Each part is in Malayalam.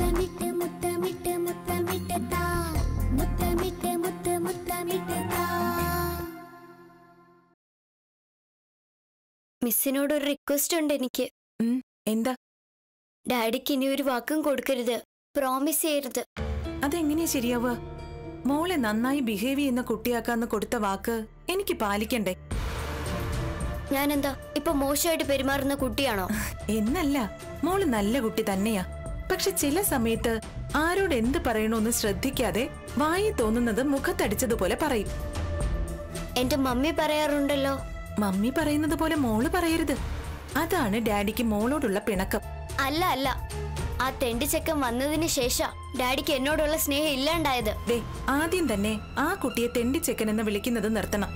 മിസ്സിനോട് ഒരു റിക്വസ്റ്റ് ഉണ്ട് എനിക്ക്. എന്താ? ഡാഡിക്ക് ഇനി ഒരു വാക്കും കൊടുക്കരുത്, പ്രോമിസ് ചെയ്യരുത്. അതെങ്ങനെയാ ശരിയാവുക? മോളെ നന്നായി ബിഹേവ് ചെയ്യുന്ന കുട്ടിയാക്കാന്ന് കൊടുത്ത വാക്ക് എനിക്ക് പാലിക്കണ്ടേ? ഞാനെന്താ ഇപ്പൊ മോശമായിട്ട് പെരുമാറുന്ന കുട്ടിയാണോ? എന്നല്ല, മോള് നല്ല കുട്ടി തന്നെയാ. പക്ഷെ ചില സമയത്ത് ആരോട് എന്ത് പറയണോന്ന് ശ്രദ്ധിക്കാതെ വായി തോന്നുന്നത് മുഖത്തടിച്ചതുപോലെ പറയും. എന്റെ മമ്മി പറയാറുണ്ടല്ലോ. മമ്മി പറയുന്നത് പോലെ മോള് പറയരുത്. അതാണ് ഡാഡിക്ക് മോളോടുള്ള പിണക്കം. അല്ല അല്ല, ആ തെണ്ടിച്ചക്കൻ വന്നതിന് ശേഷം ഡാഡിക്ക് എന്നോടുള്ള സ്നേഹം ഇല്ലാണ്ടായത്. ആദ്യം തന്നെ ആ കുട്ടിയെ തെണ്ടിച്ചക്കൻ എന്ന് വിളിക്കുന്നത് നിർത്തണം.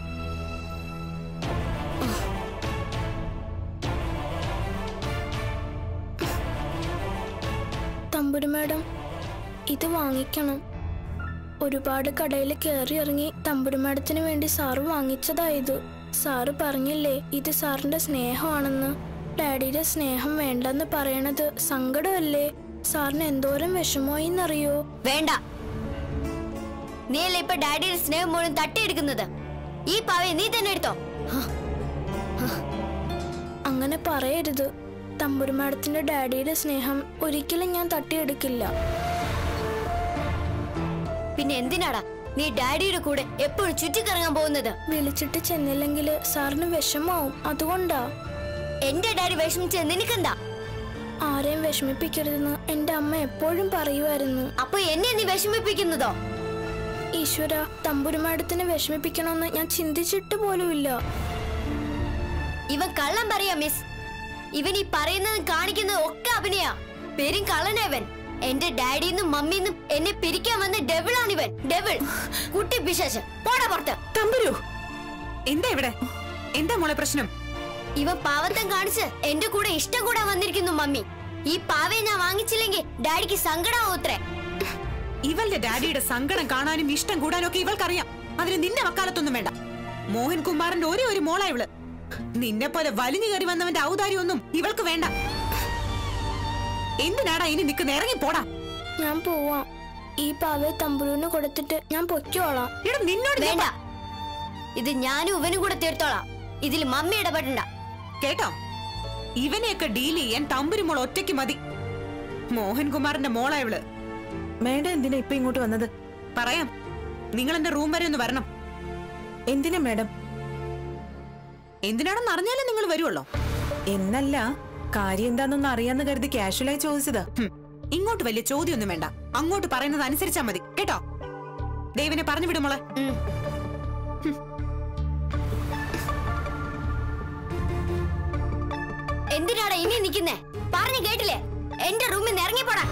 തമ്പുരു മാഡം, ഇത് വാങ്ങിക്കണം. ഒരുപാട് കടയിൽ കയറി ഇറങ്ങി തമ്പുരു മാഡത്തിന് വേണ്ടി സാറ് വാങ്ങിച്ചതായത്. സാറ് പറഞ്ഞില്ലേ ഇത് സാറിന്റെ സ്നേഹമാണെന്ന്. ഡാഡിയുടെ സ്നേഹം വേണ്ടെന്ന് പറയണത് സങ്കടമല്ലേ? സാറിന് എന്തോരം വിഷമോയിന്നറിയോ? വേണ്ട, നീയല്ലേ ഇപ്പൊ ഡാഡിയുടെ സ്നേഹം മുഴുവൻ തട്ടിയെടുക്കുന്നത്. ഈ പാവയെ നീ തന്നെ എടുത്തോ. അങ്ങനെ പറയരുത്. തമ്പുരു മാഡത്തിന്റെ ഡാഡിയുടെ സ്നേഹം ഒരിക്കലും ഞാൻ തട്ടിയെടുക്കില്ല. പിന്നെ എന്തിനാടാ നീ ഡാഡിയുടെ കൂടെ എപ്പോഴും ചുറ്റിക്കറങ്ങാൻ പോകുന്നത്? വിളിച്ചിട്ട് ചെന്നില്ലെങ്കിൽ സാറിന് വിഷമാവും, അതുകൊണ്ടാ. എന്റെ ഡാഡി വിഷമിച്ചത് നിനക്കെന്താ? ആരെയും വിഷമിപ്പിക്കരുതെന്ന് എന്റെ അമ്മ എപ്പോഴും പറയുമായിരുന്നു. അപ്പൊ എന്നെ നീ വിഷമിപ്പിക്കുന്നതോ? ഈശ്വര, തമ്പുരു മാഡത്തിനെ വിഷമിപ്പിക്കണമെന്ന് ഞാൻ ചിന്തിച്ചിട്ട് പോലുമില്ല. ഇവൻ കള്ളം പറയാ മിസ്. ഇവൻ ഈ പറയുന്നതും കാണിക്കുന്നതും ഒക്കെ അഭിനയാ. പേരും കള്ളനവൻ. എന്റെ ഡാഡിന്നും മമ്മിന്നും എന്നെ പിരിക്കാൻ വന്ന ഡെവിളാണിവൻ. ഡെവിൾ, കുട്ടി പിശാച്. പോടാ പുറത്ത്. തമ്പുരു, എന്താ ഇവിടെ? എന്താ മോളെ പ്രശ്നം? ഇവൻ പാവത്തം കാണിച്ച് എന്റെ കൂടെ ഇഷ്ടം കൂടാൻ വന്നിരിക്കുന്നു മമ്മി. ഈ പാവയെ ഞാൻ വാങ്ങിച്ചില്ലെങ്കിൽ ഡാഡിക്ക് സങ്കടാവൂത്രേ. ഇവളുടെ ഡാഡിയുടെ സങ്കടം കാണാനും ഇഷ്ടം കൂടാനും ഒക്കെ ഇവൾക്കറിയാം. അതിന് നിന്റെ വക്കാലത്തൊന്നും വേണ്ട. മോഹൻകുമാറിന്റെ ഒരേ ഒരു മോളാ ഇവള്. നിന്നെ പോലെ വലിഞ്ഞു കയറി വന്നവന്റെ ഔദാര്യമൊന്നും ഇവൾക്ക് വേണ്ട. എന്തിനാടാ ഇനി നിൽക്കുന്ന? ഇറങ്ങി പോടാ. ഞാൻ പോവാം. ഈ പാവയെ തമ്പുരുവിന് കൊടുത്തിട്ട് ഞാൻ പൊയ്ക്കോളാം. നിന്നോട് വേണ്ട, ഇത് ഞാനും ഇവനും കൂടെ തീർത്തോളാം. ഇതിൽ മമ്മി ഇടപെടണ്ട കേട്ടോ. ഇവനെയൊക്കെ ഡീൽ ചെയ്യാൻ തമ്പുരുമോൾ ഒറ്റയ്ക്ക് മതി. മോഹൻകുമാറിന്റെ മോളാ ഇവള്. മേഡം എന്തിനാ ഇപ്പൊ ഇങ്ങോട്ട് വന്നത്? പറയാം. നിങ്ങൾ എന്റെ റൂം വരെ ഒന്ന് വരണം. എന്തിനാ മേഡം? എന്തിനാണെന്ന് അറിഞ്ഞാലേ നിങ്ങൾ വരുള്ളോ? എന്നല്ല, കാര്യം എന്താണെന്നൊന്ന് അറിയാന്ന് കരുതി കാഷ്വലായി ചോദിച്ചതാ. ഇങ്ങോട്ട് വലിയ ചോദ്യമൊന്നും വേണ്ട. അങ്ങോട്ട് പറയുന്നത് അനുസരിച്ചാ മതി കേട്ടോ. ദേവിനെ പറഞ്ഞു വിടുമോളെ. എന്തിനാടാ ഇനി നിൽക്കുന്നേ? പറഞ്ഞു കേട്ടില്ലേ? എന്റെ റൂമിൽ നിന്ന് ഇറങ്ങിപ്പോടാ.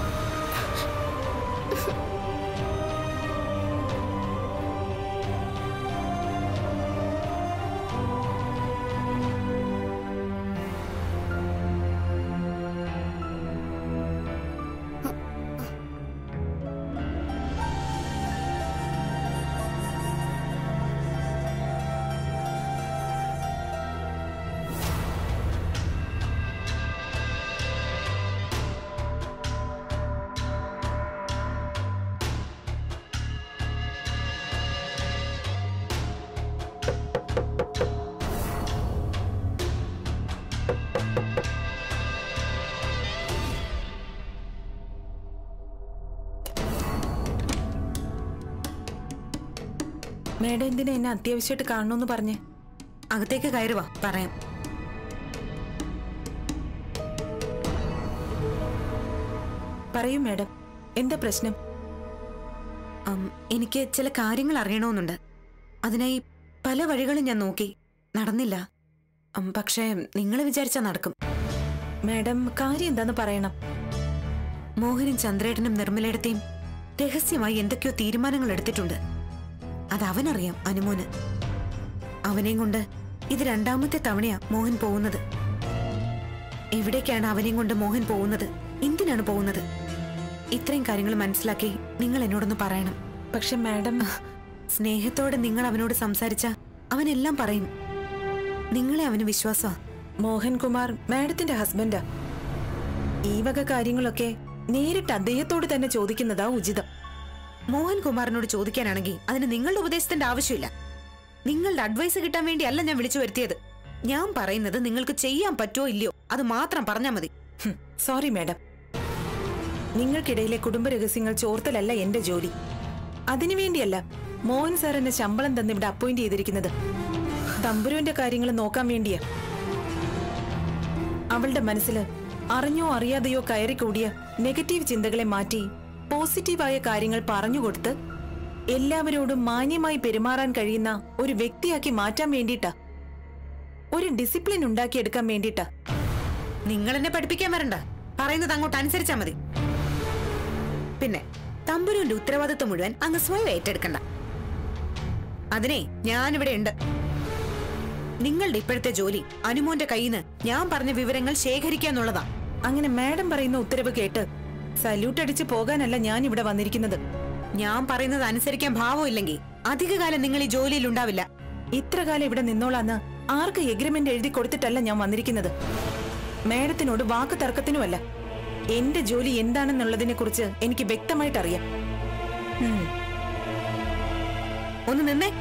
മേഡം എന്തിനാ എന്നെ അത്യാവശ്യമായിട്ട് കാണണമെന്ന് പറഞ്ഞേ? അകത്തേക്ക് കയറുവാ, പറയാം. പറയൂ മേഡം, എന്താ പ്രശ്നം? എനിക്ക് ചില കാര്യങ്ങൾ അറിയണമെന്നുണ്ട്. അതിനായി പല വഴികളും ഞാൻ നോക്കി, നടന്നില്ല. പക്ഷേ നിങ്ങൾ വിചാരിച്ചാ നടക്കും. മാഡം, കാര്യം എന്താന്ന് പറയണം. മോഹനും ചന്ദ്രേട്ടനും നിർമ്മലയിടത്തെയും രഹസ്യമായി എന്തൊക്കെയോ തീരുമാനങ്ങൾ എടുത്തിട്ടുണ്ട്. അത് അവനറിയാം, അനുമോന്. അവനെയും കൊണ്ട് ഇത് രണ്ടാമത്തെ തവണയാ മോഹൻ പോകുന്നത്. എവിടേക്കാണ് അവനെയും കൊണ്ട് മോഹൻ പോകുന്നത്? എന്തിനാണ് പോകുന്നത്? ഇത്രയും കാര്യങ്ങൾ മനസ്സിലാക്കി നിങ്ങൾ എന്നോടൊന്ന് പറയണം. പക്ഷെ മാഡം, സ്നേഹത്തോടെ നിങ്ങൾ അവനോട് സംസാരിച്ച അവനെല്ലാം പറയും. നിങ്ങളെ അവന് വിശ്വാസമാ. മോഹൻകുമാർ മാഡത്തിന്റെ ഹസ്ബൻഡാ. ഈ വക കാര്യങ്ങളൊക്കെ നേരിട്ട് അദ്ദേഹത്തോട് തന്നെ ചോദിക്കുന്നതാ ഉചിതം. മോഹൻകുമാറിനോട് ചോദിക്കാനാണെങ്കിൽ അതിന് നിങ്ങളുടെ ഉപദേശത്തിന്റെ ആവശ്യമില്ല. നിങ്ങളുടെ അഡ്വൈസ് കിട്ടാൻ വേണ്ടിയല്ല ഞാൻ വിളിച്ചു വരുത്തിയത്. ഞാൻ പറയുന്നത് നിങ്ങൾക്ക് ചെയ്യാൻ പറ്റുമോ ഇല്ലയോ അത് മാത്രം പറഞ്ഞാൽ മതി. സോറി മാഡം, നിങ്ങൾക്കിടയിലെ കുടുംബ രഹസ്യങ്ങൾ ചോർത്തലല്ല എന്റെ ജോലി. അതിനുവേണ്ടിയല്ല മോഹൻ സാർ എന്നെ ശമ്പളം തന്ന് ഇവിടെ അപ്പോയിന്റ് ചെയ്തിരിക്കുന്നത്. തമ്പുരുവിന്റെ കാര്യങ്ങൾ നോക്കാൻ വേണ്ടിയാ. അവളുടെ മനസ്സിൽ അറിഞ്ഞോ അറിയാതെയോ കയറിക്കൂടിയ നെഗറ്റീവ് ചിന്തകളെ മാറ്റി പോസിറ്റീവായ കാര്യങ്ങൾ പറഞ്ഞുകൊടുത്ത് എല്ലാവരോടും മാന്യമായി പെരുമാറാൻ കഴിയുന്ന ഒരു വ്യക്തിയാക്കി മാറ്റാൻ വേണ്ടിയിട്ടാ. ഒരു ഡിസിപ്ലിൻ ഉണ്ടാക്കിയെടുക്കാൻ വേണ്ടിയിട്ടാ. നിങ്ങൾ എന്നെ പഠിപ്പിക്കാൻ വരണ്ട, പറയുന്നത് അങ്ങോട്ട് അനുസരിച്ചാ മതി. പിന്നെ തമ്പുരുവിന്റെ ഉത്തരവാദിത്വം മുഴുവൻ അങ്ങ് സ്വയം ഏറ്റെടുക്കണ്ട. അതിനെ ഞാനിവിടെ ഉണ്ട്. നിങ്ങളുടെ ഇപ്പോഴത്തെ ജോലി അനുമോന്റെ കയ്യിൽ നിന്ന് ഞാൻ പറഞ്ഞ വിവരങ്ങൾ ശേഖരിക്കുക എന്നുള്ളതാ. അങ്ങനെ മാഡം പറയുന്ന ഉത്തരവ് കേട്ട് സല്യൂട്ട് അടിച്ച് പോകാനല്ല ഞാൻ ഇവിടെ വന്നിരിക്കുന്നത്. ഞാൻ പറയുന്നത് അനുസരിക്കാൻ ഭാവമില്ലെങ്കിൽ അധികകാലം നിങ്ങൾ ഈ ജോലിയിൽ ഉണ്ടാവില്ല. ഇത്ര കാലം ഇവിടെ നിന്നോളാന്ന് ആർക്ക് എഗ്രിമെന്റ് എഴുതി കൊടുത്തിട്ടല്ല ഞാൻ വന്നിരിക്കുന്നത്. മാഡത്തിനോട് വാക്ക് തർക്കത്തിനുമല്ല. എന്റെ ജോലി എന്താണെന്നുള്ളതിനെ കുറിച്ച് എനിക്ക് വ്യക്തമായിട്ട് അറിയാം. ഒന്ന് നിന്നേ.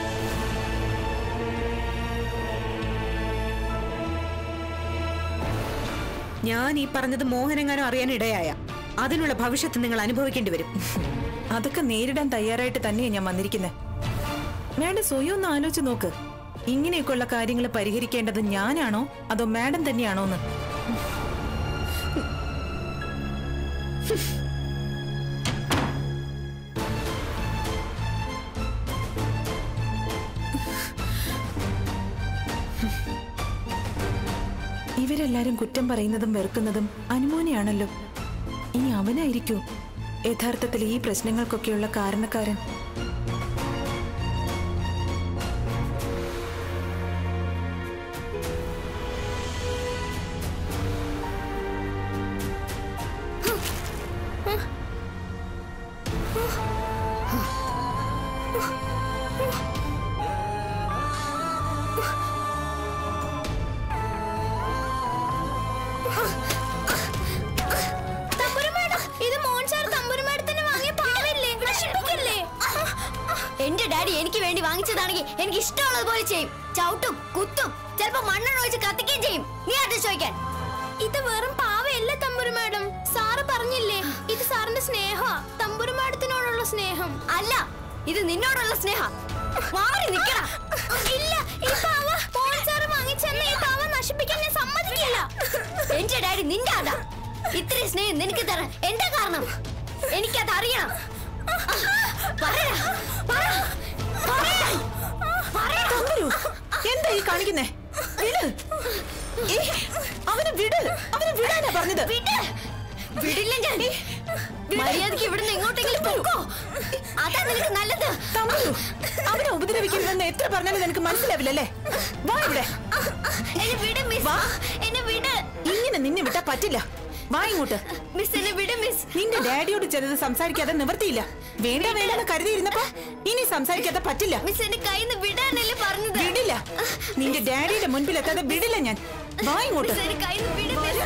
ഞാൻ ഈ പറഞ്ഞത് മോഹനെങ്ങാനും അറിയാനിടയായ അതിനുള്ള ഭവിഷ്യത്ത് നിങ്ങൾ അനുഭവിക്കേണ്ടി വരും. അതൊക്കെ നേരിടാൻ തയ്യാറായിട്ട് തന്നെയാണ് ഞാൻ വന്നിരിക്കുന്നത്. മാഡം സ്വയം ഒന്ന് ആലോചിച്ച് നോക്ക്. ഇങ്ങനെയൊക്കെയുള്ള കാര്യങ്ങൾ പരിഹരിക്കേണ്ടത് ഞാനാണോ അതോ മാഡം തന്നെയാണോന്ന്? ഇവരെല്ലാരും കുറ്റം പറയുന്നതും വെറുക്കുന്നതും അനുമോനെയാണല്ലോ. ഇനി അവനായിരിക്കോ യഥാർത്ഥത്തിൽ ഈ പ്രശ്നങ്ങൾക്കൊക്കെയുള്ള കാരണക്കാരൻ? എന്റെ ഡാഡി എനിക്ക് വേണ്ടി വാങ്ങിച്ചതാണെങ്കിൽ എനിക്ക് ഇഷ്ടമുള്ളതുപോലെ ചെയ്യും. ചവിട്ടും കുത്തും, ചിലപ്പോ മണ്ണെണ്ണ ഒഴിച്ച് കത്തിക്കുകയും ചെയ്യും. നീ അത് ചോദിക്കാൻ? ഇത് വെറും പാവയല്ല തമ്പുരു മാഡം. സാറ് പറഞ്ഞില്ലേ ഇത് സാറിന്റെ സ്നേഹമാ, തമ്പുരു മാഡത്തിനോടുള്ള സ്നേഹം അല്ല, ഇത് നിന്നോടുള്ള സ്നേഹ. മാറി നിക്കടാ. ഇല്ല, ഈ പാവ സാറ് വാങ്ങിച്ചെന്ന ഈ പാവ നശിപ്പിക്കാൻ ഞാൻ സമ്മതിക്കില്ല. എന്റെ ഡാഡി നിന്റെ അതാ. ഇത്രയും സ്നേഹം നിനക്ക് തരാൻ എന്താ കാരണം? എനിക്കത് അറിയണം. എന്താ ഈ കാണിക്കുന്നേ? അവനെ വിട്, അവനെ വിടാനാ പറഞ്ഞത്. വിടില്ല ഞാൻ. മര്യാദക്ക് ഇവിടുന്ന് എങ്ങോട്ടെങ്കിലും പോകോ, അതാ നിനക്ക് നല്ലത്. അവനെ ഉപദ്രവിക്കരുതെന്ന് എത്ര പറഞ്ഞാലും നിനക്ക് മനസ്സിലാവില്ലല്ലേ? വാ ഇവിടെ. എന്നെ വിട് മിസ്, എന്നെ വിട്. ഇങ്ങനെ നിന്നെ വിട്ടാ പറ്റില്ല. വാ ഇങ്ങോട്ട്. മിസ് എന്നെ വിട് മിസ്. നിന്റെ ഡാഡിയോട് ചെന്നത് സംസാരിക്കാതെ നിവർത്തിയില്ല. വേണ്ട വേണ്ടെന്ന് കരുതിയിരുന്നപ്പോ ഇനി സംസാരിക്കാതെ പറ്റില്ല. മിസ് എന്നെ കയ്യിൽ വിടാനല്ലേ പറഞ്ഞത്? വിടില്ല. നിന്റെ ഡാഡിയുടെ മുൻപിൽ എത്താതെ വിടില്ല ഞാൻ. വാ ഇങ്ങോട്ട്. എന്നെ കയ്യിൽ വിട് മിസ്.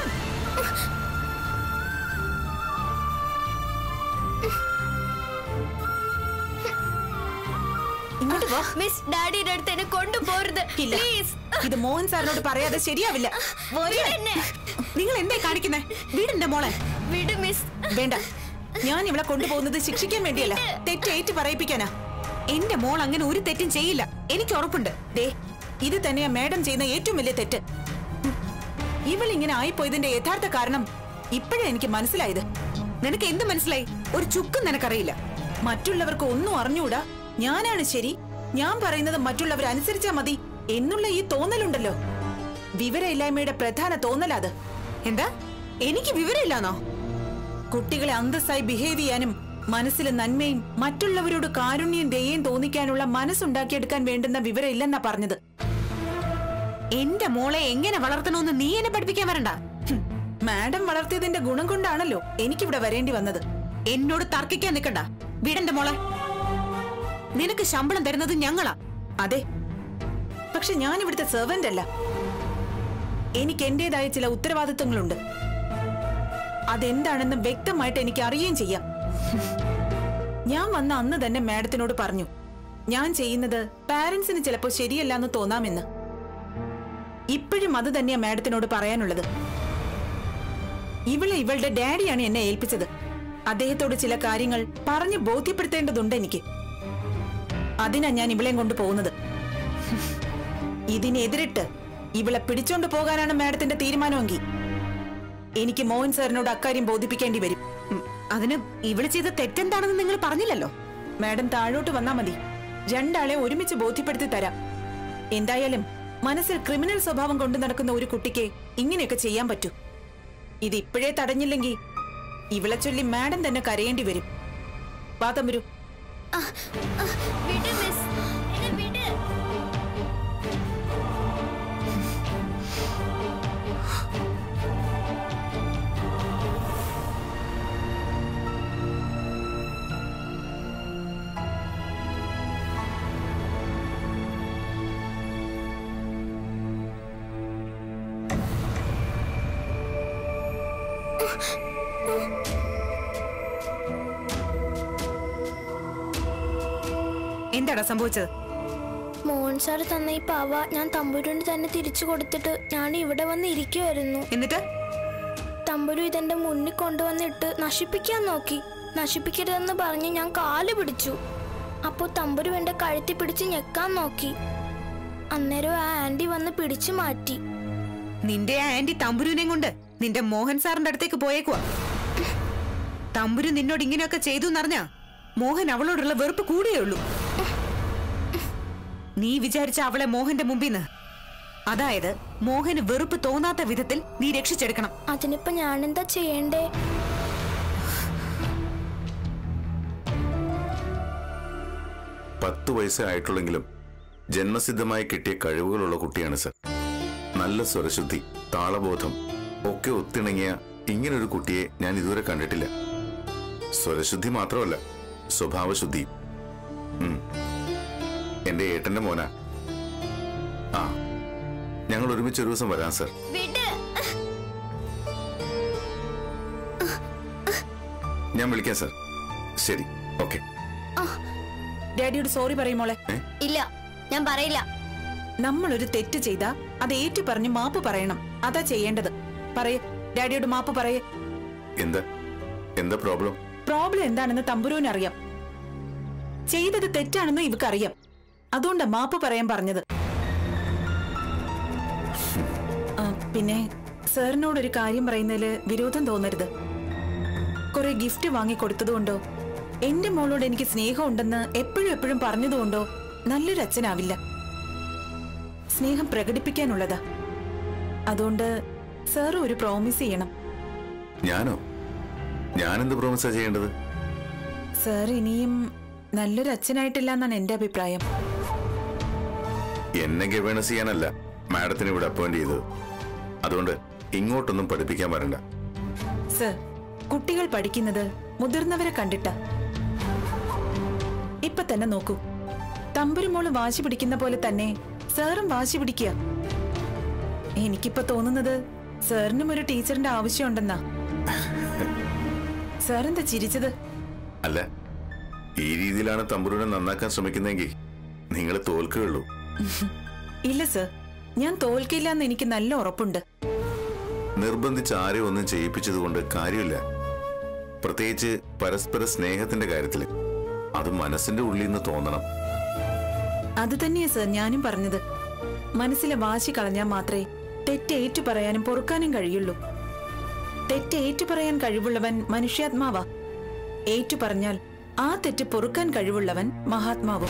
ഇങ്ങോട്ട് വാ. മിസ് ഡാഡിയുടെ അടുത്ത് എന്നെ കൊണ്ടുപോരുത് പ്ലീസ്. ഇത് മോഹൻ സാറിനോട് പറയാതെ ശരിയാവില്ല. നിങ്ങൾ എന്താ കാണിക്കുന്നേ? വീടിന്റെ മോളെ വിട് മിസ്. വേണ്ട, ഞാൻ ഇവിടെ കൊണ്ടുപോകുന്നത് ശിക്ഷിക്കാൻ വേണ്ടിയല്ല, തെറ്റേറ്റ് പറയിപ്പിക്കാനാ. എന്റെ മോൾ അങ്ങനെ ഒരു തെറ്റും ചെയ്യില്ല, എനിക്ക് ഉറപ്പുണ്ട്. ദേ, ഇത് തന്നെയാ മാഡം ചെയ്യുന്ന ഏറ്റവും വലിയ തെറ്റ്. ഇവൾ ഇങ്ങനെ ആയിപ്പോയതിന്റെ യഥാർത്ഥ കാരണം ഇപ്പോഴേ എനിക്ക് മനസ്സിലായത്. നിനക്ക് എന്ത് മനസ്സിലായി? ഒരു ചുക്കും നിനക്കറിയില്ല. മറ്റുള്ളവർക്ക് ഒന്നും അറിഞ്ഞൂടാ, ഞാനാണ് ശരി, ഞാൻ പറയുന്നത് മറ്റുള്ളവർ അനുസരിച്ചാ മതി എന്നുള്ള ഈ തോന്നലുണ്ടല്ലോ, വിവരമില്ലായ്മയുടെ പ്രധാന തോന്നലാത്. എന്താ? എനിക്ക് വിവരമില്ലാന്നോ? കുട്ടികളെ അന്തസ്സായി ബിഹേവ് ചെയ്യാനും മനസ്സിൽ നന്മയും മറ്റുള്ളവരോട് കാരുണ്യം ദയയും തോന്നിക്കാനുള്ള മനസ്സുണ്ടാക്കിയെടുക്കാൻ വേണ്ടുന്ന വിവരം ഇല്ലെന്നാ പറഞ്ഞത്. എന്റെ മോളെ എങ്ങനെ വളർത്തണമെന്ന് നീ എന്നെ പഠിപ്പിക്കാൻ വരണ്ട. മാഡം വളർത്തിയതിന്റെ ഗുണം കൊണ്ടാണല്ലോ എനിക്കിവിടെ വരേണ്ടി വന്നത്. എന്നോട് തർക്കിക്കാൻ നിൽക്കണ്ട. വീടന്റെ മോളെ, നിനക്ക് ശമ്പളം തരുന്നത് ഞങ്ങളാ. അതെ, പക്ഷെ ഞാൻ ഇവിടുത്തെ സെർവന്റ് അല്ല. എനിക്ക് എന്റേതായ ചില ഉത്തരവാദിത്വങ്ങളുണ്ട്. അതെന്താണെന്ന് വ്യക്തമായിട്ട് എനിക്ക് അറിയുകയും ചെയ്യാം. ഞാൻ വന്ന അന്ന് തന്നെ മാഡത്തിനോട് പറഞ്ഞു, ഞാൻ ചെയ്യുന്നത് പാരന്റ്സിന് ചിലപ്പോൾ ശരിയല്ല എന്ന് തോന്നാമെന്ന്. ഇപ്പോഴും അത് തന്നെയാ മാഡത്തിനോട് പറയാനുള്ളത്. ഇവളുടെ ഡാഡിയാണ് എന്നെ ഏൽപ്പിച്ചത്. അദ്ദേഹത്തോട് ചില കാര്യങ്ങൾ പറഞ്ഞു ബോധ്യപ്പെടുത്തേണ്ടതുണ്ട് എനിക്ക്. അതിനാ ഞാൻ ഇവളെയും കൊണ്ട് പോകുന്നത്. ഇതിനെതിരിട്ട് ഇവളെ പിടിച്ചോണ്ട് പോകാനാണ് മാഡത്തിന്റെ തീരുമാനമെങ്കിൽ എനിക്ക് മോഹൻ സാറിനോട് അക്കാര്യം ബോധിപ്പിക്കേണ്ടി വരും. അതിന് ഇവള് ചെയ്ത തെറ്റെന്താണെന്ന് നിങ്ങൾ പറഞ്ഞില്ലല്ലോ. മാഡം താഴോട്ട് വന്നാ മതി, രണ്ടാളെ ഒരുമിച്ച് ബോധ്യപ്പെടുത്തി തരാം. എന്തായാലും മനസ്സിൽ ക്രിമിനൽ സ്വഭാവം കൊണ്ടു നടക്കുന്ന ഒരു കുട്ടിക്ക് ഇങ്ങനെയൊക്കെ ചെയ്യാൻ പറ്റൂ. ഇതിപ്പോഴേ തടഞ്ഞില്ലെങ്കിൽ ഇവളെ ചൊല്ലി മാഡം തന്നെ കരയേണ്ടി വരും. പാതം വരൂ. എന്താടാ സംഭവിച്ചത്? മോഹൻ സാർ തന്ന ഈ പാവ ഞാൻ തമ്പുരുവിന് തന്നെ തിരിച്ചു കൊടുത്തിട്ട് ഞാൻ ഇവിടെ വന്ന് ഇരിക്കുമായിരുന്നു. എന്നിട്ട് തമ്പുരു ഇതെന്റെ മുന്നിൽ കൊണ്ടുവന്നിട്ട് നശിപ്പിക്കാൻ നോക്കി. നശിപ്പിക്കരുതെന്ന് പറഞ്ഞ് ഞാൻ കാല് പിടിച്ചു. അപ്പോൾ തമ്പുരു എന്റെ കഴുത്തി പിടിച്ച് ഞെക്കാൻ നോക്കി. അന്നേരം ആ ആന്റി വന്ന് പിടിച്ചു മാറ്റി. നിന്റെ ആ ആന്റി തമ്പുരുവിനെ കൊണ്ട് നിന്റെ മോഹൻ സാറിന്റെ അടുത്തേക്ക് പോയേക്കുവാ. തമ്പുരു നിന്നോട് ഇങ്ങനെയൊക്കെ ചെയ്തു എന്നറിഞ്ഞാ മോഹൻ അവളോടുള്ള വെറുപ്പ് കൂടിയേ ഉള്ളൂ. നീ വിചാരിച്ച അവളെ മോഹന്റെ മുമ്പിന്ന്, അതായത് മോഹന് വെറുപ്പ് തോന്നാത്ത വിധത്തിൽ നീ രക്ഷിച്ചെടുക്കണം. അതിനിപ്പോ ഞാനെന്താ ചെയ്യണ്ടേ? പത്ത് വയസ്സേ ആയിട്ടുള്ളെങ്കിലും ജന്മസിദ്ധമായി കിട്ടിയ കഴിവുകളുള്ള കുട്ടിയാണ് സർ. നല്ല സ്വരശുദ്ധി, താളബോധം ഒക്കെ ഒത്തിണങ്ങിയ ഇങ്ങനൊരു കുട്ടിയെ ഞാൻ ഇതുവരെ കണ്ടിട്ടില്ല. സ്വരശുദ്ധി മാത്രമല്ല, സ്വഭാവശുദ്ധി. എന്റെ ഏട്ടന്റെ മോനാ. ആ, ഞങ്ങൾ ഒരുമിച്ച് ഒരു ദിവസം വരാം സർ. ഞാൻ വിളിക്കാം സർ. ശരി, ഓക്കെ. ഡാഡിയോട് സോറി പറയുമോളെ. ഇല്ല, ഞാൻ പറയില്ല. നമ്മളൊരു തെറ്റ് ചെയ്താ അത് ഏറ്റു പറഞ്ഞ് മാപ്പ് പറയണം. അതാ ചെയ്യേണ്ടത്. പറയേ, ഡാഡിയോട് മാപ്പ് പറയേ. എന്താ പ്രോബ്ലം? പ്രോബ്ലം എന്താണെന്ന് തമ്പുരുവിന് അറിയാം. ചെയ്തത് തെറ്റാണെന്ന് ഇവക്കറിയാം. അതുകൊണ്ടാ മാപ്പ് പറയാൻ പറഞ്ഞത്. പിന്നെ സാറിനോടൊരു കാര്യം പറയുന്നതില് വിരോധം തോന്നരുത്. കുറെ ഗിഫ്റ്റ് വാങ്ങിക്കൊടുത്തതുകൊണ്ടോ എന്റെ മോളോട് എനിക്ക് സ്നേഹമുണ്ടെന്ന് എപ്പോഴും പറഞ്ഞതുകൊണ്ടോ നല്ലൊരു അച്ഛനാവില്ല. സ്നേഹം പ്രകടിപ്പിക്കാനുള്ളതാ. അതുകൊണ്ട് സാർ ഒരു പ്രോമിസ് ചെയ്യണം. ഞാനോ? ഞാനെന്ത് പ്രോമിസാ ചെയ്യേണ്ടത്? സാർ ഇനിയും നല്ലൊരു അച്ഛനായിട്ടില്ല എന്നാണ് എന്റെ അഭിപ്രായം. എന്നെ ഗവേണസ് ചെയ്യാനല്ല മാഡത്തിന് ഇവിടെ അപ്പോയിന്റ് ചെയ്തത്. അതുകൊണ്ട് ഇങ്ങോട്ടൊന്നും പഠിപ്പിക്കാൻ വരണ്ട. സർ, കുട്ടികൾ പഠിക്കുന്നത് മുതിർന്നവരെ കണ്ടിട്ടാ. ഇപ്പൊ തന്നെ നോക്കൂ, തമ്പുരുമോള് വാശി പിടിക്കുന്ന പോലെ തന്നെ സാറും വാശി പിടിക്കുക. എനിക്കിപ്പോ തോന്നുന്നത് സാറിനും ഒരു ടീച്ചറിന്റെ ആവശ്യമുണ്ടെന്നാ. സാറെന്താ ചിരിച്ചത്? അല്ല, ഈ രീതിയിലാണ് തമ്പുരുവിനെ നന്നാക്കാൻ ശ്രമിക്കുന്നെങ്കിൽ നിങ്ങൾ തോൽക്കുകയുള്ളൂ. ഇല്ല സർ, ഞാൻ തോൽക്കില്ല എന്ന് എനിക്ക് നല്ല ഉറപ്പുണ്ട്. നിർബന്ധിച്ച് ആരെയും ഒന്നും ചെയ്യിപ്പിച്ചതുകൊണ്ട് കാര്യമില്ല. പ്രത്യേകിച്ച് പരസ്പര സ്നേഹത്തിന്റെ കാര്യത്തില് അത് മനസ്സിന്റെ ഉള്ളിൽ നിന്ന് തോന്നണം. അത് തന്നെയാ സർ ഞാനും പറഞ്ഞത്. മനസ്സിലെ വാശി കളഞ്ഞാൽ മാത്രമേ തെറ്റേറ്റു പറയാനും പൊറുക്കാനും കഴിയുള്ളൂ. തെറ്റേറ്റു പറയാൻ കഴിവുള്ളവൻ മനുഷ്യാത്മാവാ. ഏറ്റു പറഞ്ഞാൽ ആ തെറ്റ് പൊറുക്കാൻ കഴിവുള്ളവൻ മഹാത്മാവും.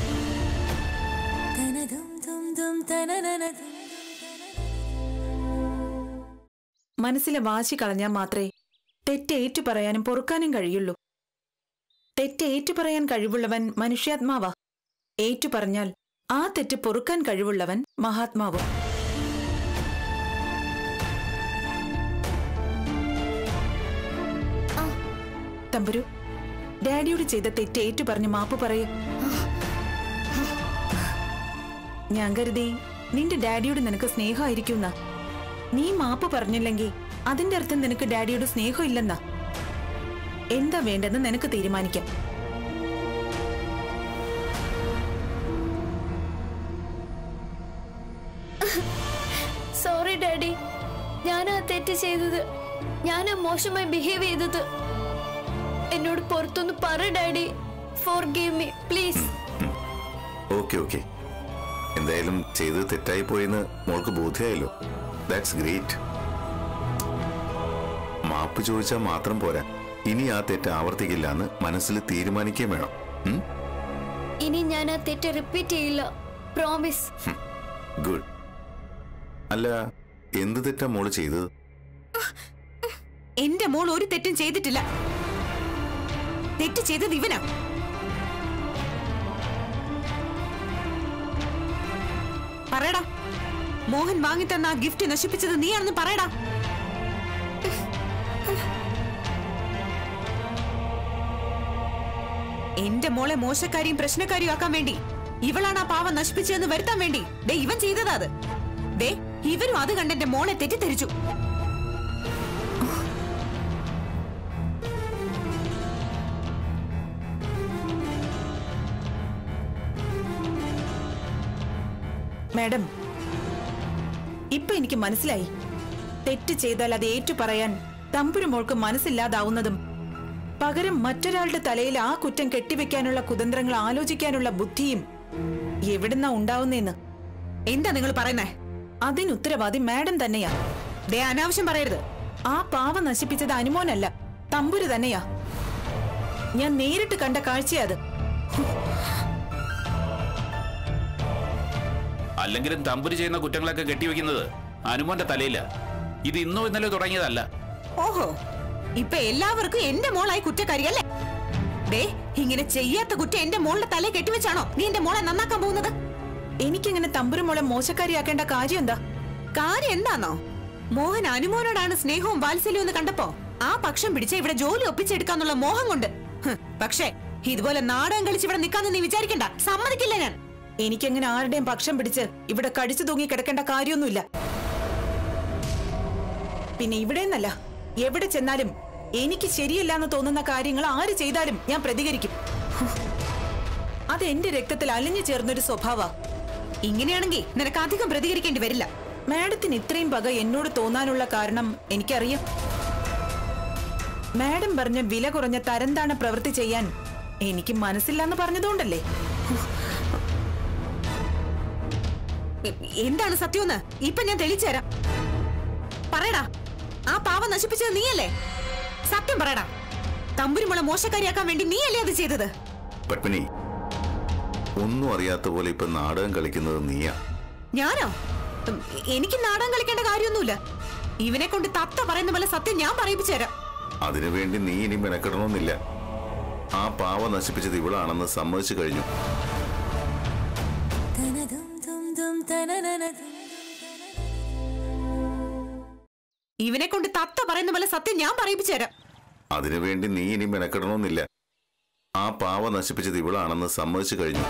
മനസ്സിലെ വാശി കളഞ്ഞാൽ മാത്രമേ തെറ്റേറ്റു പറയാനും പൊറുക്കാനും കഴിയുള്ളൂ. തെറ്റേറ്റു പറയാൻ കഴിവുള്ളവൻ മനുഷ്യാത്മാവാ. ഏറ്റു പറഞ്ഞാൽ ആ തെറ്റ് പൊറുക്കാൻ കഴിവുള്ളവൻ മഹാത്മാവും. തമ്പുരു, ഡാഡിയോട് ചെയ്ത തെറ്റ് ഏറ്റു പറഞ്ഞ് മാപ്പ് പറയൂ. ഞാൻ കരുതി നിന്റെ ഡാഡിയോട് നിനക്ക് സ്നേഹമായിരിക്കുന്ന. നീ മാപ്പ് പറഞ്ഞില്ലെങ്കിൽ അതിന്റെ അർത്ഥം നിനക്ക് ഡാഡിയോട് സ്നേഹം ഇല്ലെന്നാ. എന്താ വേണ്ടെന്ന് നിനക്ക് തീരുമാനിക്കാം. സോറി ഡാഡി, ഞാനാ തെറ്റ് ചെയ്തത്. ഞാനാ മോശമായി ബിഹേവ് ചെയ്തത്. എന്നോട് പുറത്തൊന്ന് പറ daddy. Forgive me please. Okay okay, എന്തായാലും ചെയ്തത് തെറ്റായി പോയെന്ന് മോൾക്ക് ബോധ്യമായല്ലോ. That's great. മാപ്പ് ചോദിച്ചാൽ മാത്രം പോരാ, ഇനി ആ തെറ്റ് ആവർത്തിക്കില്ല എന്ന് മനസ്സിൽ തീരുമാനിക്കുകയും വേണം. ഇനി ഞാൻ ആ തെറ്റ് റിപ്പീറ്റ് ചെയ്യില്ല, പ്രോമിസ്. ഗുഡ്. അല്ല, എന്ത് തെറ്റാ മോള് ചെയ്തത്? എന്റെ മോൾ ഒരു തെറ്റും ചെയ്തിട്ടില്ല. തെറ്റ് ചെയ്തത് ഇവനാ. പറയടാ, മോഹൻ വാങ്ങിത്തന്ന ആ ഗിഫ്റ്റ് നശിപ്പിച്ചത് നീയാണെന്ന് പറയടാ. എന്റെ മോളെ മോശക്കാരിയും പ്രശ്നക്കാരിയും ആക്കാൻ വേണ്ടി ഇവളാണ് ആ പാവം നശിപ്പിച്ചതെന്ന് വരുത്താൻ വേണ്ടി ദേ ഇവൻ ചെയ്തതാ അത്. ദേ ഇവരും അത് കണ്ട് എന്റെ മോളെ തെറ്റിദ്ധരിച്ചു. മാഡം, ഇപ്പൊ എനിക്ക് മനസ്സിലായി. തെറ്റ് ചെയ്താൽ അത് ഏറ്റു പറയാൻ തമ്പുരുമോൾക്ക് മനസ്സില്ലാതാവുന്നതും പകരം മറ്റൊരാളുടെ തലയിൽ ആ കുറ്റം കെട്ടിവെക്കാനുള്ള കുതന്ത്രങ്ങൾ ആലോചിക്കാനുള്ള ബുദ്ധിയും എവിടുന്നാ ഉണ്ടാവുന്നേന്ന്. എന്താ നിങ്ങൾ പറയുന്നേ? അതിനുത്തരവാദി മാഡം തന്നെയാ. ദേ അനാവശ്യം പറയരുത്. ആ പാവ നശിപ്പിച്ചത് അനുമോനല്ല, തമ്പുരു തന്നെയാ. ഞാൻ നേരിട്ട് കണ്ട കാഴ്ചയത്. അല്ലെങ്കിലും തമ്പുരു ചെയ്യുന്ന കുറ്റങ്ങളൊക്കെ കെട്ടിവെക്കുന്നത് അനുമോന്റെ തലയില്ല. ഇത് ഇന്നോ ഇന്നലെ തുടങ്ങിയതല്ല. ഓഹോ, ഇപ്പൊ എല്ലാവർക്കും എന്റെ മോളായി കുറ്റക്കാരിയല്ലേ? ദേ ഇങ്ങനെ ചെയ്യാത്ത കുറ്റം എന്റെ മോളുടെ തലയെ കെട്ടിവെച്ചാണോ നീ എന്റെ മോളെ നന്നാക്കാൻ പോകുന്നത്? എനിക്കിങ്ങനെ തമ്പുരു മോളെ മോശക്കാരിയാക്കേണ്ട കാര്യം എന്താ? കാര്യം എന്താണോ? മോഹൻ അനുമോനോടാണ് സ്നേഹവും വാത്സല്യവും എന്ന് കണ്ടപ്പോ ആ പക്ഷം പിടിച്ച ഇവിടെ ജോലി ഒപ്പിച്ചെടുക്കാന്നുള്ള മോഹം കൊണ്ട്. പക്ഷേ ഇതുപോലെ നാടകം കളിച്ച് ഇവിടെ നിൽക്കാന്ന് നീ വിചാരിക്കണ്ട. സമ്മതിക്കില്ല ഞാൻ. എനിക്കങ്ങനെ ആരുടെയും പക്ഷം പിടിച്ച് ഇവിടെ കടിച്ചു തൂങ്ങി കിടക്കേണ്ട കാര്യമൊന്നുമില്ല. പിന്നെ ഇവിടെ നിന്നല്ല, എവിടെ ചെന്നാലും എനിക്ക് ശരിയല്ല എന്ന് തോന്നുന്ന കാര്യങ്ങൾ ആര് ചെയ്താലും ഞാൻ പ്രതികരിക്കും. അത് എന്റെ രക്തത്തിൽ അലിഞ്ഞു ചേർന്നൊരു സ്വഭാവ. ഇങ്ങനെയാണെങ്കിൽ നിനക്ക് അധികം പ്രതികരിക്കേണ്ടി വരില്ല. മാഡത്തിന് ഇത്രയും പക എന്നോട് തോന്നാനുള്ള കാരണം എനിക്കറിയാം. മാഡം പറഞ്ഞ വില കുറഞ്ഞ തരംതാണ പ്രവൃത്തി ചെയ്യാൻ എനിക്ക് മനസ്സില്ലാന്ന് പറഞ്ഞതുകൊണ്ടല്ലേ? എന്താണ് സത്യമെന്ന് ഇപ്പൊ ഞാൻ തെളിച്ചു തരാം. പറയടാ, ആ പാവം നശിപ്പിച്ചത് നീയല്ലേ? സത്യം പറയടാ. തമ്പുരുമുള മോശക്കാരിയാക്കാൻ വേണ്ടി നീയല്ലേ അത് ചെയ്തത്? പത്മിനി, ഒന്നും അറിയാത്ത പോലെ ഇപ്പൊ നാടകം കളിക്കുന്നത് നീയാ. ഞാനോ? എനിക്ക് നാടകം കളിക്കേണ്ട കാര്യമൊന്നുമില്ല. ഇവനെ കൊണ്ട് തത്ത പറയുന്ന പോലെ സത്യം ഞാൻ പറയിപ്പിച്ചു തരാം. അതിനുവേണ്ടി നീ ഇനി മെനക്കെടണമെന്നില്ല. ആ പാവ നശിപ്പിച്ചത് ഇവളാണെന്ന് സമ്മതിച്ചു കഴിഞ്ഞു. ഇവനെ കൊണ്ട് തത്ത പറയുന്ന പോലെ സത്യം ഞാൻ പറയിപ്പിച്ചു തരാം. അതിനുവേണ്ടി നീ ഇനി മെനക്കെടണമെന്നില്ല. ആ പാവ നശിപ്പിച്ചത് ഇവളാണെന്ന് സമ്മതിച്ചു കഴിഞ്ഞു.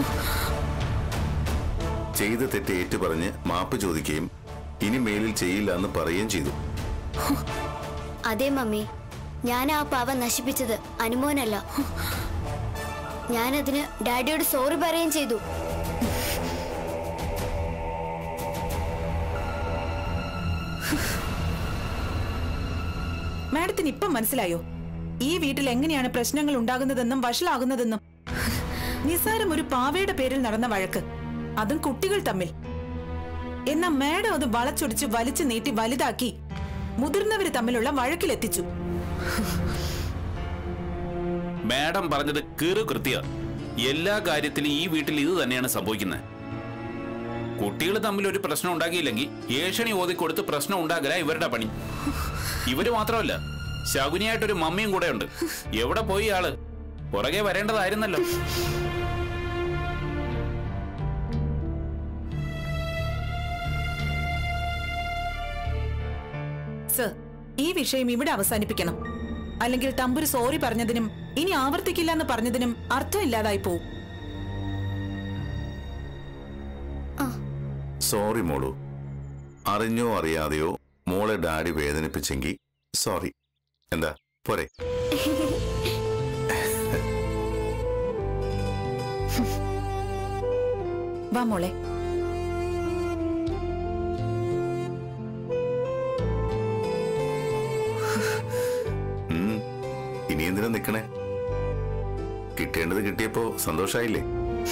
ചെയ്ത തെറ്റ് ഏറ്റുപറഞ്ഞ് മാപ്പ് ചോദിക്കുകയും ഇനി മേലിൽ ചെയ്യില്ല എന്ന് പറയുകയും ചെയ്തു. അതെ മമ്മി, ഞാൻ ആ പാവ നശിപ്പിച്ചത് അനുമോനല്ല. ഞാനതിന് ഡാഡിയോട് സോറി പറയുകയും ചെയ്തു. മാഡത്തിന് ഇപ്പം മനസ്സിലായോ ഈ വീട്ടിൽ എങ്ങനെയാണ് പ്രശ്നങ്ങൾ ഉണ്ടാകുന്നതെന്നും വഷളാകുന്നതെന്നും? നിസാരം ഒരു പാവയുടെ പേരിൽ നടന്ന വഴക്ക്, അതും കുട്ടികൾ തമ്മിൽ. എന്നാ മാഡം അത് വളച്ചൊടിച്ച് വലിച്ചു നീട്ടി വലുതാക്കി മുതിർന്നവര് തമ്മിലുള്ള വഴക്കിലെത്തിച്ചു. മാഡം പറഞ്ഞത് കീറു കൃത്യ. എല്ലാ കാര്യത്തിലും ഈ വീട്ടിൽ ഇത് തന്നെയാണ് സംഭവിക്കുന്നത്. കുട്ടികൾ തമ്മിൽ ഒരു പ്രശ്നം ഉണ്ടാക്കിയില്ലെങ്കിൽ ഏഷണി ഓതിക്കൊടുത്ത് പ്രശ്നം ഉണ്ടാകല ഇവരുടെ പണി. ഇവര് മാത്രമല്ല, ശകുനിയായിട്ടൊരു മമ്മിയും കൂടെ ഉണ്ട്. എവിടെ പോയി ആള്? പുറകെ വരേണ്ടതായിരുന്നല്ലോ. സർ, ഈ വിഷയം ഇവിടെ അവസാനിപ്പിക്കണം. അല്ലെങ്കിൽ തമ്പുരു സോറി പറഞ്ഞതിനും ഇനി ആവർത്തിക്കില്ല എന്ന് പറഞ്ഞതിനും അർത്ഥമില്ലാതായി പോവും. സോറി മോളു. അറിഞ്ഞോ അറിയാതെയോ മോളെ ഡാഡി വേദനിപ്പിച്ചെങ്കിൽ സോറി. എന്താ പോരെ? വാ മോളെ. ഇനി എന്തിനാ നിക്കണേ? കിട്ടേണ്ടത് കിട്ടിയപ്പോ സന്തോഷായില്ലേ?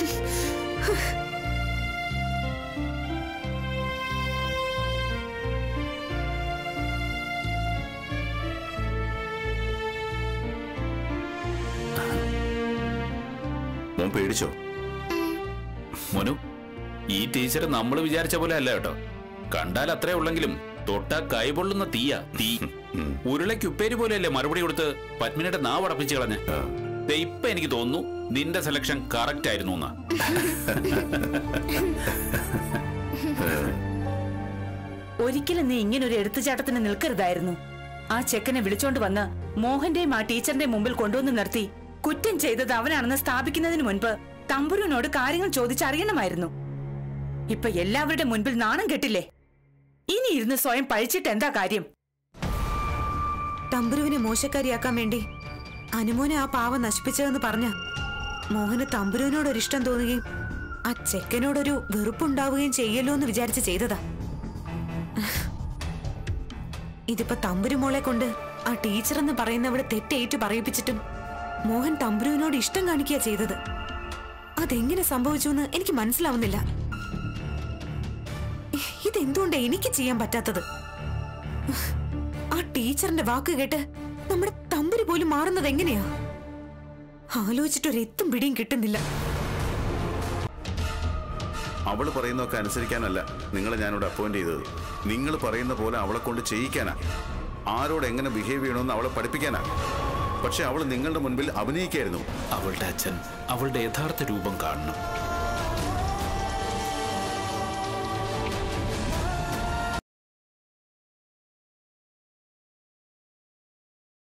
മോൻ പേടിച്ചോ? മോനു, ഈ ടീച്ചർ നമ്മൾ വിചാരിച്ച പോലെ അല്ല കേട്ടോ. കണ്ടാൽ അത്രേ ഉള്ളെങ്കിലും തൊട്ട കൈപൊള്ളുന്ന തീയ തീ. ഉരുളയ്ക്കുപ്പേരി പോലെയല്ലേ മറുപടി കൊടുത്ത് പത്മിനിയുടെ നാവ് അടപ്പിച്ച് കളഞ്ഞ്. ഇപ്പൊ എനിക്ക് തോന്നുന്നു നിന്റെ സെലക്ഷൻ കറക്റ്റ് ആയിരുന്നു എന്നാ. ഒരിക്കലും നീ ഇങ്ങനൊരു എടുത്തുചാട്ടത്തിന് നിൽക്കരുതായിരുന്നു. ആ ചെക്കനെ വിളിച്ചോണ്ട് വന്ന് മോഹന്റെയും ആ ടീച്ചറിന്റെ മുമ്പിൽ കൊണ്ടുവന്ന് നിർത്തി കുറ്റം ചെയ്തത് അവനാണെന്ന് സ്ഥാപിക്കുന്നതിന് മുൻപ് തമ്പുരുവിനോട് കാര്യങ്ങൾ ചോദിച്ചറിയണമായിരുന്നു. ഇപ്പൊ എല്ലാവരുടെ മുൻപിൽ നാണം കെട്ടില്ലേ? ഇനി ഇരുന്ന് സ്വയം പഴിച്ചിട്ട് എന്താ കാര്യം? തമ്പുരുവിനെ മോശക്കാരിയാക്കാൻ വേണ്ടി അനുമോനെ ആ പാവം നശിപ്പിച്ചതെന്ന് പറഞ്ഞ മോഹന് തമ്പുരുവിനോടൊരിഷ്ടം തോന്നുകയും ആ ചെക്കനോടൊരു വെറുപ്പുണ്ടാവുകയും ചെയ്യല്ലോ എന്ന് വിചാരിച്ച് ചെയ്തതാ. ഇതിപ്പോ തമ്പുരുമോളെ കൊണ്ട് ആ ടീച്ചർ എന്ന് പറയുന്നവിടെ തെറ്റേറ്റു പറയിപ്പിച്ചിട്ടും മോഹൻ തമ്പുരുവിനോട് ഇഷ്ടം കാണിക്കുക ചെയ്തത്. അതെങ്ങനെ സംഭവിച്ചു എന്ന് എനിക്ക് മനസ്സിലാവുന്നില്ല. ഇതെന്തുകൊണ്ടാ എനിക്ക് ചെയ്യാൻ പറ്റാത്തത്? ആ ടീച്ചറിന്റെ വാക്ക് കേട്ട് നമ്മുടെ തമ്പുരു പോലും മാറുന്നത് എങ്ങനെയാ? ആലോചിച്ചിട്ടൊരെത്തും പിടിയും കിട്ടുന്നില്ല. അവള് പറയുന്നതൊക്കെ അനുസരിക്കാനല്ല നിങ്ങളെ ഞാനിവിടെ അപ്പോയിന്റ് ചെയ്തത്. നിങ്ങൾ പറയുന്ന പോലെ അവളെ കൊണ്ട് ചെയ്യിക്കാനാ. ആരോട് എങ്ങനെ ബിഹേവ് ചെയ്യണമെന്ന് അവളെ പഠിപ്പിക്കാനാ. പക്ഷെ അവൾ നിങ്ങളുടെ മുൻപിൽ അഭിനയിക്കായിരുന്നു. അവളുടെ അച്ഛൻ അവളുടെ യഥാർത്ഥ രൂപം കാണണം.